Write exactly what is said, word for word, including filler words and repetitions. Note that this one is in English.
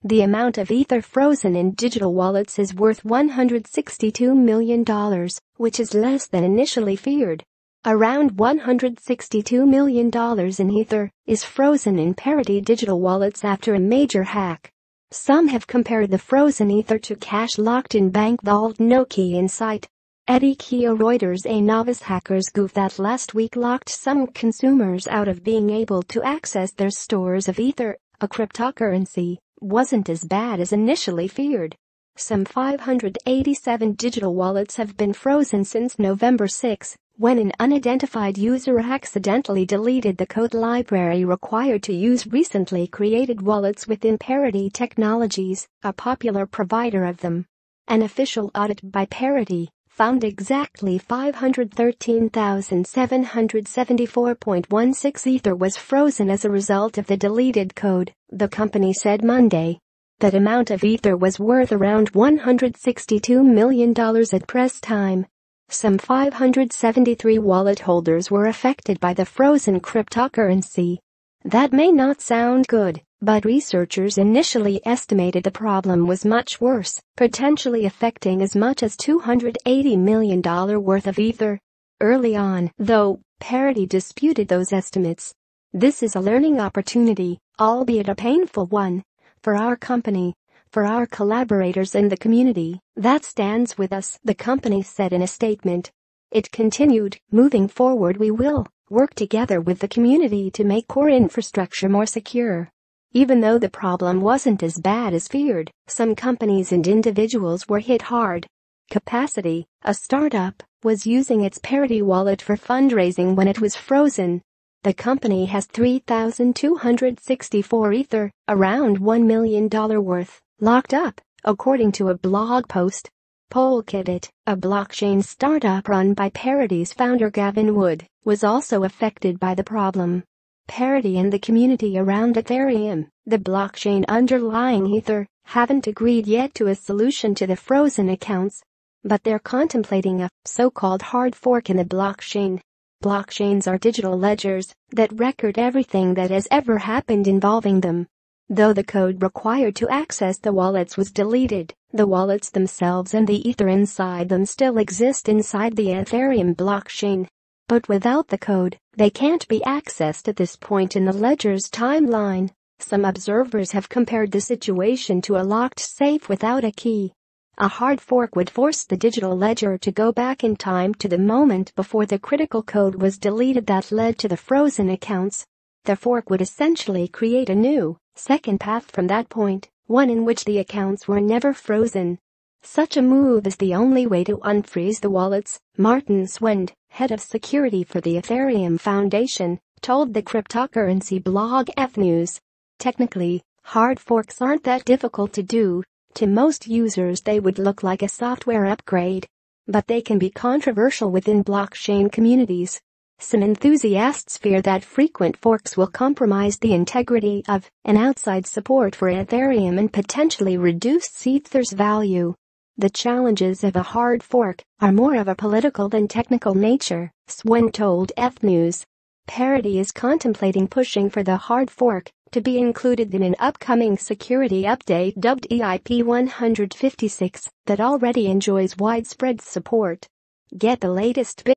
The amount of Ether frozen in digital wallets is worth one hundred sixty-two million dollars, which is less than initially feared. Around one hundred sixty-two million dollars in Ether is frozen in Parity digital wallets after a major hack. Some have compared the frozen Ether to cash locked in bank vault, no key in sight. Eddie Keogh Reuters. A novice hacker's goof that last week locked some consumers out of being able to access their stores of Ether, a cryptocurrency, wasn't as bad as initially feared. Some five hundred eighty-seven digital wallets have been frozen since November sixth, when an unidentified user accidentally deleted the code library required to use recently created wallets within Parity Technologies, a popular provider of them. An official audit by Parity found exactly five hundred thirteen thousand seven hundred seventy-four point one six Ether was frozen as a result of the deleted code, the company said Monday. That amount of Ether was worth around one hundred sixty-two million dollars at press time. Some five hundred seventy-three wallet holders were affected by the frozen cryptocurrency. That may not sound good, but researchers initially estimated the problem was much worse, potentially affecting as much as two hundred eighty million dollars worth of Ether. Early on, though, Parity disputed those estimates. This is a learning opportunity, albeit a painful one, for our company, for our collaborators and the community that stands with us, the company said in a statement. It continued, moving forward we will work together with the community to make core infrastructure more secure. Even though the problem wasn't as bad as feared, some companies and individuals were hit hard. Capacity, a startup, was using its Parity wallet for fundraising when it was frozen. The company has three thousand two hundred sixty-four Ether, around one million dollars worth, locked up, according to a blog post. Polkadot, a blockchain startup run by Parity's founder Gavin Wood, was also affected by the problem. Parity and the community around Ethereum, the blockchain underlying Ether, haven't agreed yet to a solution to the frozen accounts. But they're contemplating a so-called hard fork in the blockchain. Blockchains are digital ledgers that record everything that has ever happened involving them. Though the code required to access the wallets was deleted, the wallets themselves and the Ether inside them still exist inside the Ethereum blockchain. But without the code, they can't be accessed at this point in the ledger's timeline. Some observers have compared the situation to a locked safe without a key. A hard fork would force the digital ledger to go back in time to the moment before the critical code was deleted that led to the frozen accounts. The fork would essentially create a new, second path from that point, one in which the accounts were never frozen. Such a move is the only way to unfreeze the wallets, Martin Swend, head of security for the Ethereum Foundation, told the cryptocurrency blog F News. Technically, hard forks aren't that difficult to do. To most users they would look like a software upgrade. But they can be controversial within blockchain communities. Some enthusiasts fear that frequent forks will compromise the integrity of and outside support for Ethereum and potentially reduce Ether's value. The challenges of a hard fork are more of a political than technical nature, Swen told F News. Parity is contemplating pushing for the hard fork to be included in an upcoming security update dubbed E I P one fifty-six that already enjoys widespread support. Get the latest